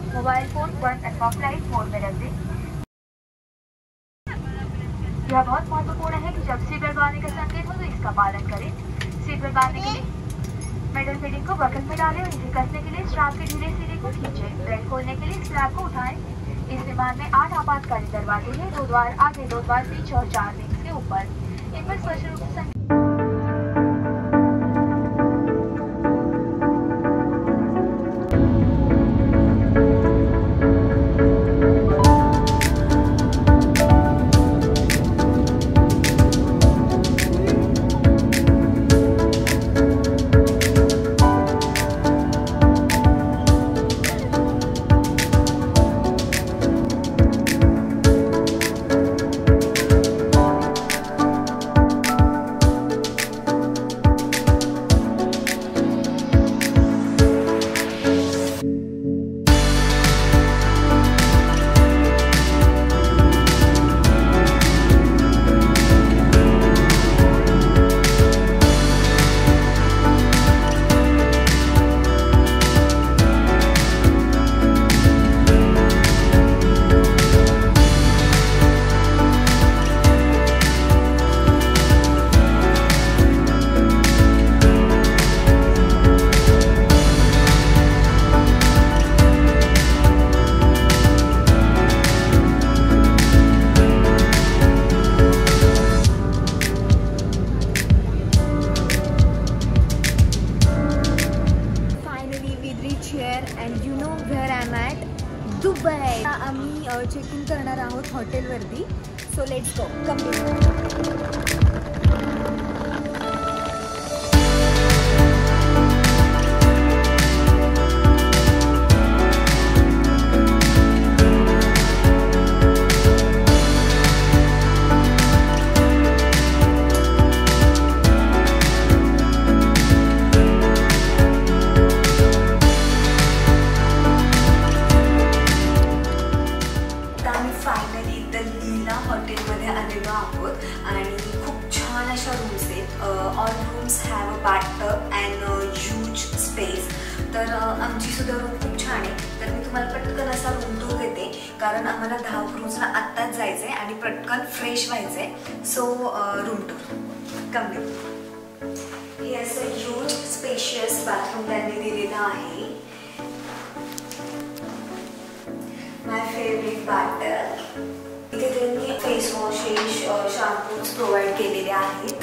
Mobile phone बंद अथवा flight मोड में रख दें। यह बहुत महत्वपूर्ण है कि जब सीट बेल्ट बांधने का संकेत हो तो इसका पालन करें। सीट बेल्ट बांधने के लिए मेटल फिटिंग को बटन में डालें और इसे कसने के लिए स्ट्रैप के ढीले सिरे को खींचें। बेल्ट खोलने के लिए स्ट्रैप को उठाएं। इस विमान में 8 आपातकालीन दरवाजे हैं, 2 द्वार आगे, 2 द्वार पीछे और 4 विंग्स के ऊपर। इन पर स्पष्ट रूप से दुबई आम्ही चेक इन करणार आहोत हॉटेलवरती. So let's go. हॉटेलमध्ये आलेलो आहोत आणि खूप छान अशा रूम्स आहेत. All rooms have a bathtub and huge space. तर आमची सुद्धा रूम खूप छान आहे. तर मी तुम्हाला पटकन असा रूम टूर देते कारण आम्हाला 10 क्रूजला आत्ताच जायचं आहे आणि पटकन फ्रेश व्हायचं आहे. सो रूम टूर कम घेऊ. हे असं ह्यूज स्पेशियस बाथरूम त्यांनी दिलेलं आहे. My favourite bathtub. इथे त्यांनी फेस वॉशेस शॅम्पूज प्रोव्हाइड केलेले आहेत.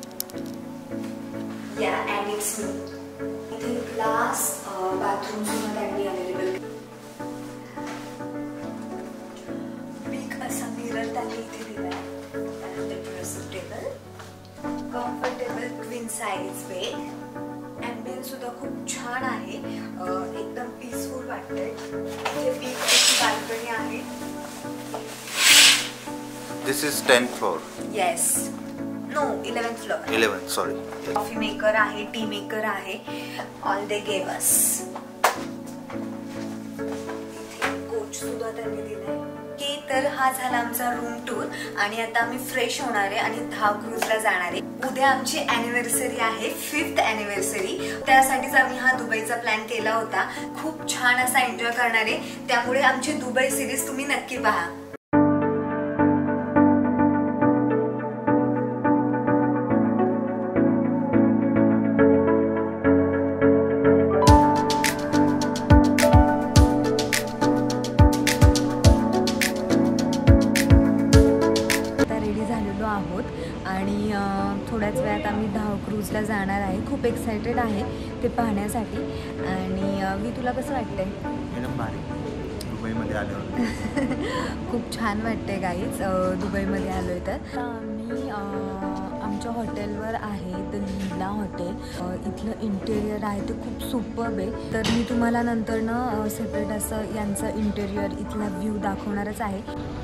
या अँड इट्स मी. इथे ग्लास बाथरूम सुद्धा त्यांनी अवेलेबल. बिग असा मिरर त्यांनी इथे दिलाय. त्यानंतर dressing table, comfortable queen size bed. Ambience सुद्धा खूप छान आहे. एकदम पीसफुल वाटतंय. इथे बिग अशी बाल्कनी आहे. This is 10th floor. Yes. No, 11th floor. 11th, sorry. Coffee maker आहे, टी मेकर आहे. All they gave us. इथे कोच सुद्धा त्यांनी दिलाय. की तर हा झाला आमचा रूम टूर आणि आता आम्ही फ्रेश होणार आहे आणि 10 क्रूजला जाणार आहे. उद्या आमची अॅनिव्हर्सरी आहे, 5th अॅनिव्हर्सरी. त्यासाठीच आम्ही हा दुबईचा प्लॅन केला होता. खूप छान असा एन्जॉय करणार आहे. त्यामुळे आमची दुबई सिरीज तुम्ही नक्की पहा. आहोत आणि थोड्याच वेळात आम्ही 10 क्रूजला जाणार आहे. खूप एक्सायटेड आहे ते पाहण्यासाठी. आणि मी तुला कसं वाटतंय? एकदम भारी. दुबईमध्ये आलो. खूप छान वाटते गाईज दुबईमध्ये आलो आहे. तर आम्ही आमच्या हॉटेलवर आहे द लीला हॉटेल. इथलं इंटेरियर आहे ते खूप सुपर्ब आहे. तर मी तुम्हाला नंतरनं सेपरेट असं यांचं इंटेरियर इथला व्ह्यू दाखवणारच आहे.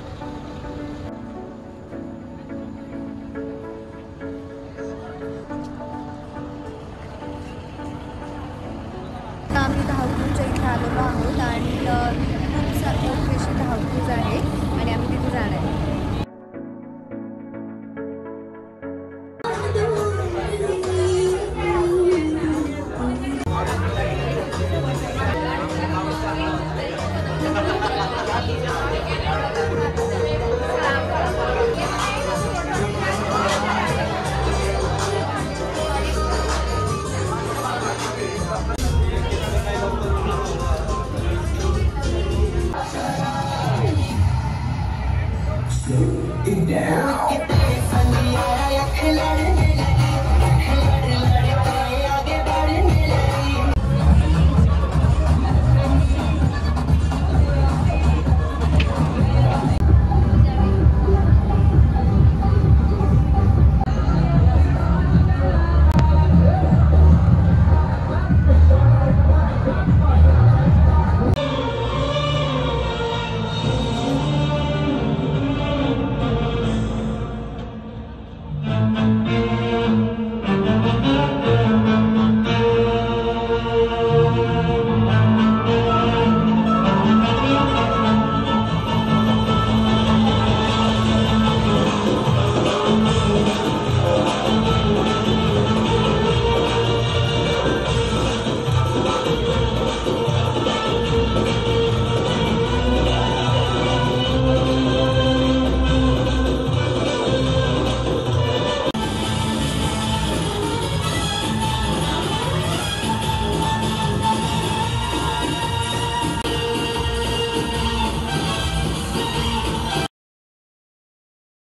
आम्ही 10 क्रूजच्या इथे आलेलो आहोत आणि खूप सारी अशी 10 क्रूज आहे आणि आम्ही तिथे जाणार आहे.